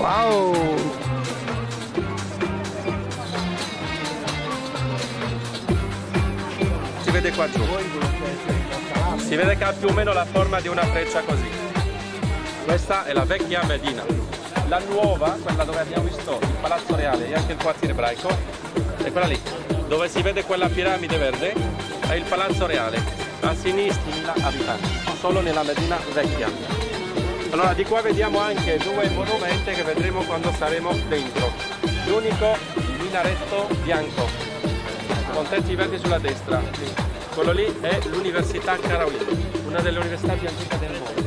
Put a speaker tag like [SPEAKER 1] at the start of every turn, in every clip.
[SPEAKER 1] Wow! Si vede qua giù. Si vede che ha più o meno la forma di una freccia così. Questa è la vecchia Medina. La nuova, quella dove abbiamo visto il Palazzo Reale e anche il quartiere ebraico, è quella lì, dove si vede quella piramide verde, è il Palazzo Reale. A sinistra 1000 abitanti, solo nella Medina vecchia. Allora di qua vediamo anche due monumenti che vedremo quando saremo dentro. L'unico minaretto bianco, con tetti verdi sulla destra. Quello lì è l'Università Qarawiyya, una delle università più antiche del mondo.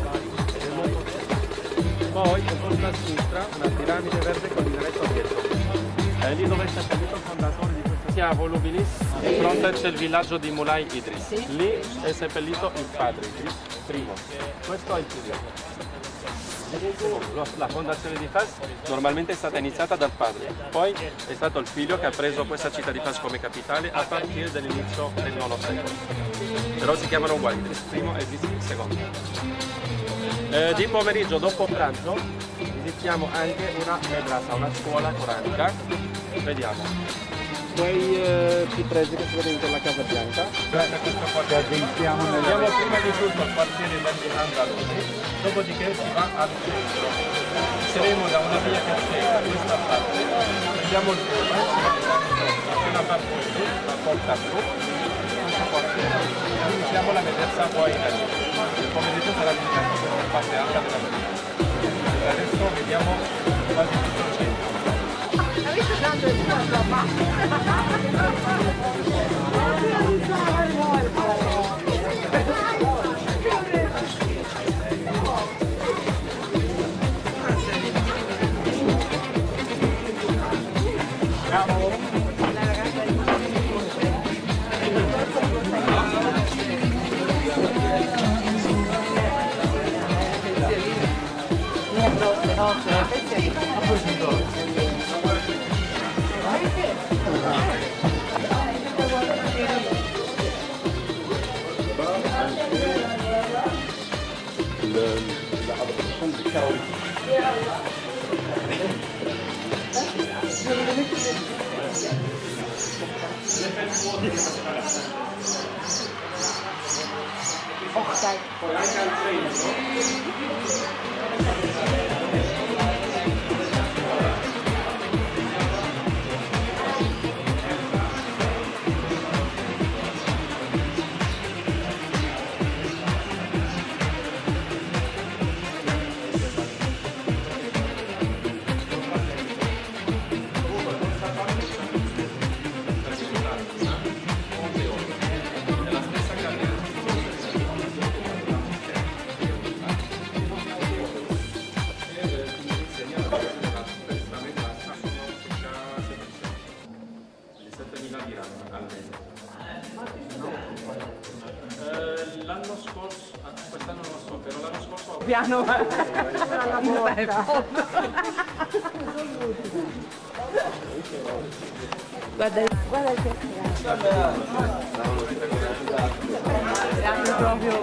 [SPEAKER 1] Poi, in a sinistra, una piramide verde con il minaretto dietro. È lì dove è seppellito il fondatore di questa chiesa Volubilis. In fronte c'è il villaggio di Mulai Idris. Lì è seppellito il padre Idris I. Questo è il figlio. La fondazione di Fas normalmente è stata iniziata dal padre, poi è stato il figlio che ha preso questa città di Fas come capitale a partire dall'inizio del IX secolo. Però si chiamano uguali, Idris I e Idris II. Di pomeriggio, dopo pranzo, visitiamo anche una madrasa, una scuola coranica. Vediamo. Quei cipresi che si vedono dentro la Casa Bianca. Andiamo prima di tutto al quartiere degli Andalusi, dopodiché si va al centro. Saremo da una via che c'è da questa parte, vediamo il prima, appena parte qui, la porta blu, iniziamo la madrasa poi da lì. Il pomeriggio sarà dedicato a questa parte alta della madrasa. Adesso vediamo quasi tutto il centro. L'anno scorso, quest'anno non lo so, però l'anno scorso piano guarda il proprio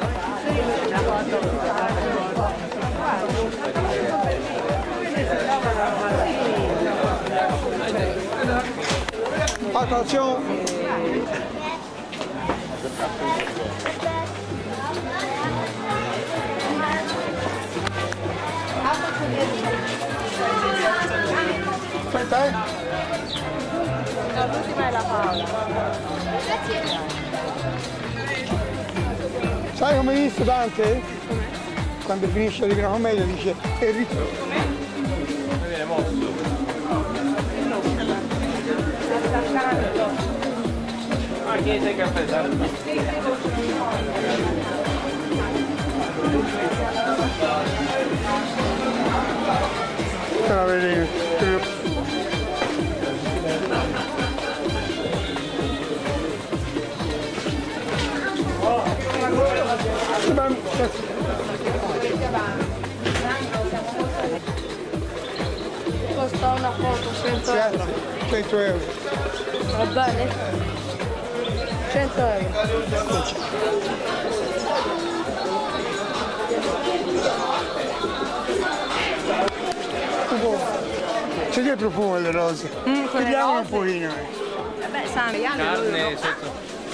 [SPEAKER 2] attenzione. Aspetta,
[SPEAKER 3] l'ultima è la Paola.
[SPEAKER 2] sai come dice Dante? Quando finisce la Divina Commedia dice e ritorno.
[SPEAKER 1] Come viene mosso? Ah, chi sei che ha preso?
[SPEAKER 2] Per avere
[SPEAKER 3] Costa una foto 100 euro.
[SPEAKER 2] 100 euro.
[SPEAKER 3] Va bene? 100 euro.
[SPEAKER 2] che profumo le rose. Vediamo un pochino.
[SPEAKER 3] Vabbè, sanno.
[SPEAKER 1] Carne sotto.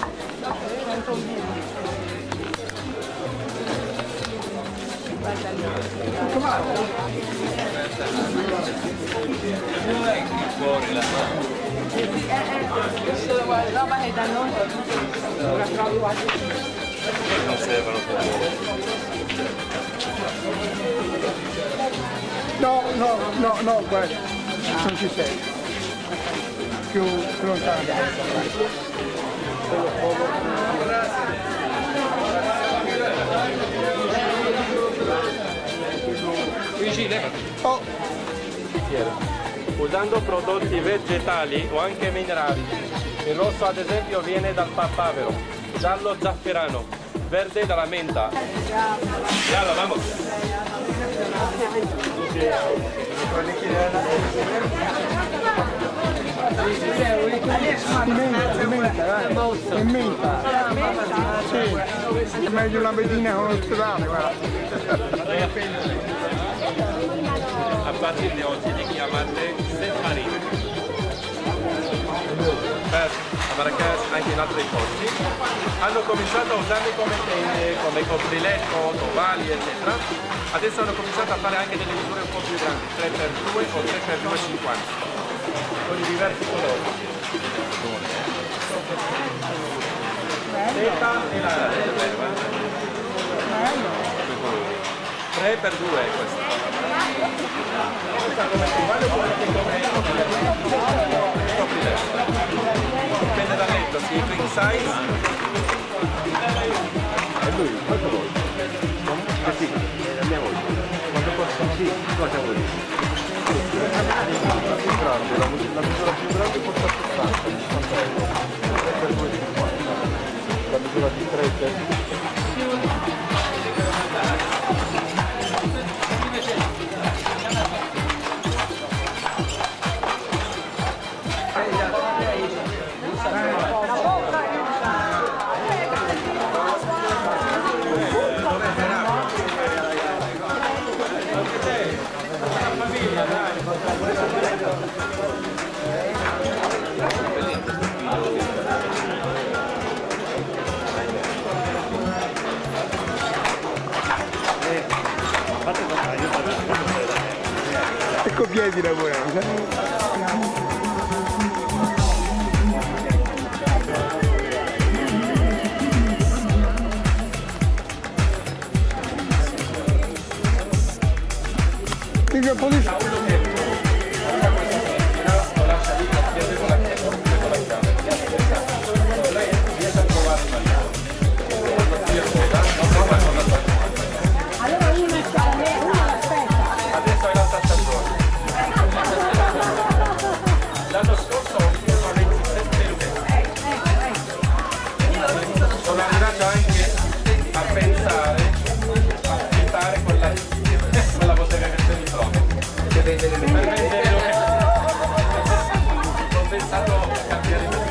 [SPEAKER 1] Fuori la
[SPEAKER 3] roba che da noi la trovi quasi.
[SPEAKER 1] non servono per
[SPEAKER 2] No, guarda, non ci sei. Più lontano.
[SPEAKER 1] vicine.
[SPEAKER 2] Oh,
[SPEAKER 1] Usando prodotti vegetali o anche minerali. Il rosso ad esempio viene dal papavero, giallo zafferano, verde dalla menta. Yalla, vamos.
[SPEAKER 2] è menta. Sì, è meglio una bedina con l'ospedale, guarda.
[SPEAKER 1] A partir di oggi li chiamate setmarine. Per a Marrakesh, anche in altri posti, hanno cominciato a usarli come tende, come copriletto, ovali, eccetera. Adesso hanno cominciato a fare anche delle misure un po' più grandi, 3x2 o 3x2,50, con i diversi colori. Seta e la 3x2 è questo. Questa come si vale oppure dipende dal letto, sì, king size.
[SPEAKER 4] E lui, quanto vuoi? Sì, andiamo. Quanto costa? Sì, cosa vuoi? La misura più grande costa 60 euro. Per 2,50. La misura di 3
[SPEAKER 2] Ecco piedi lavorano. Quindi un po' di...
[SPEAKER 1] Adesso è l'altra stagione. L'anno scorso ho speso 27 euro. Sono arrivato anche a pensare a affittare quella bottega che c'è di fronte. Per vendere ho pensato a cambiare il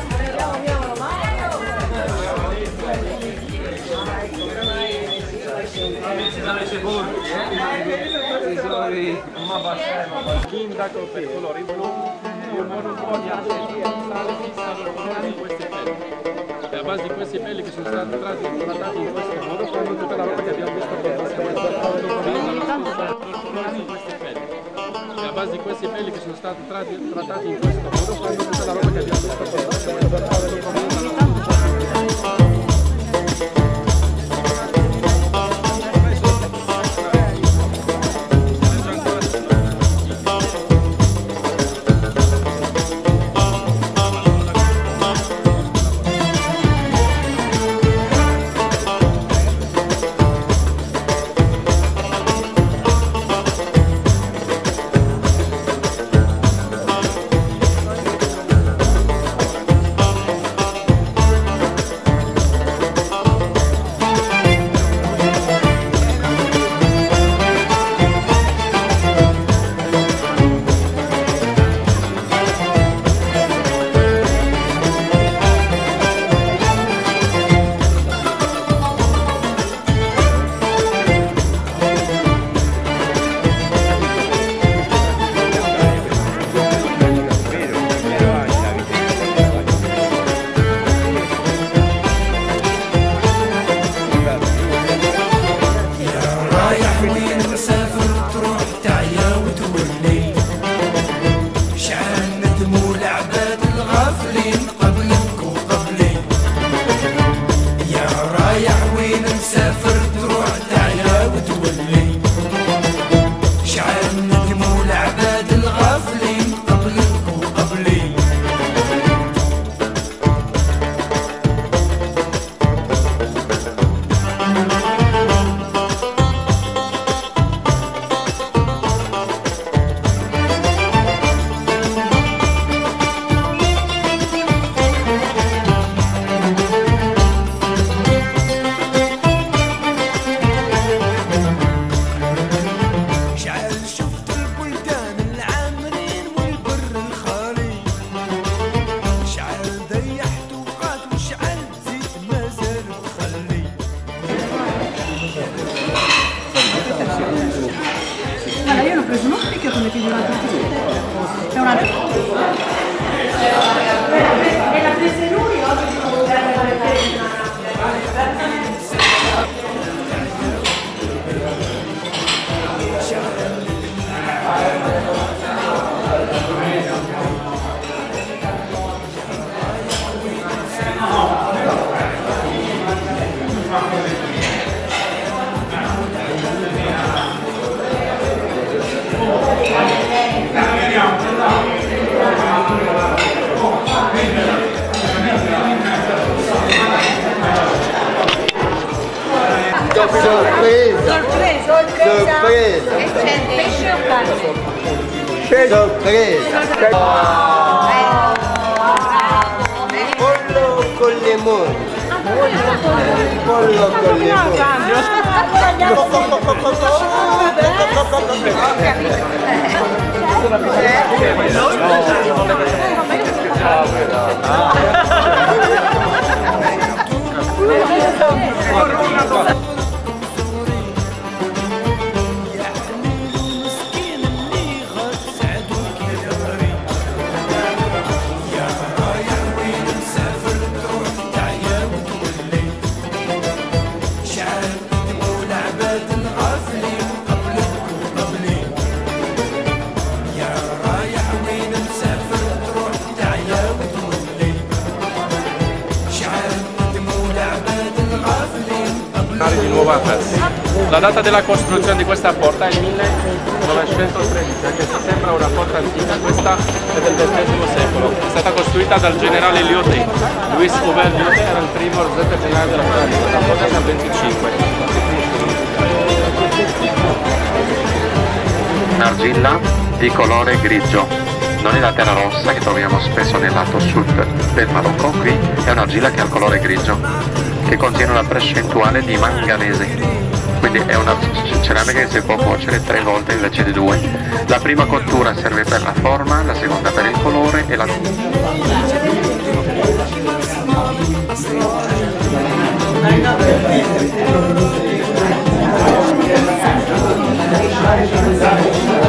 [SPEAKER 1] sindaco per colori blu con un po' di sale fissano in questi peli. E a base di questi peli che sono stati trattati in questo modo, fanno tutta la roba che abbiamo visto per e a base di questi peli che sono stati trattati in questo modo, fanno tutta la roba che abbiamo visto per
[SPEAKER 3] sono più di una è una... E l'ha presa lui oggi?
[SPEAKER 2] Sorpresa! Sorpresa!
[SPEAKER 3] E c'è il pesce o carne?
[SPEAKER 2] Sorpresa! Pollo con limone! Pollo con limone!
[SPEAKER 1] Di nuova La data della costruzione di questa porta è 1913, anche se sembra una porta antica, questa è del XX secolo. È stata costruita dal generale Lyotet. Louis Hubert Lyotet era il primo generale della Francia, la porta è del 25.
[SPEAKER 5] Un'argilla di colore grigio, non è la terra rossa che troviamo spesso nel lato sud del Marocco, qui è un'argilla che ha il colore grigio, che contiene una percentuale di manganese, quindi è una ceramica che si può cuocere 3 volte invece di 2. La prima cottura serve per la forma, la seconda per il colore e la...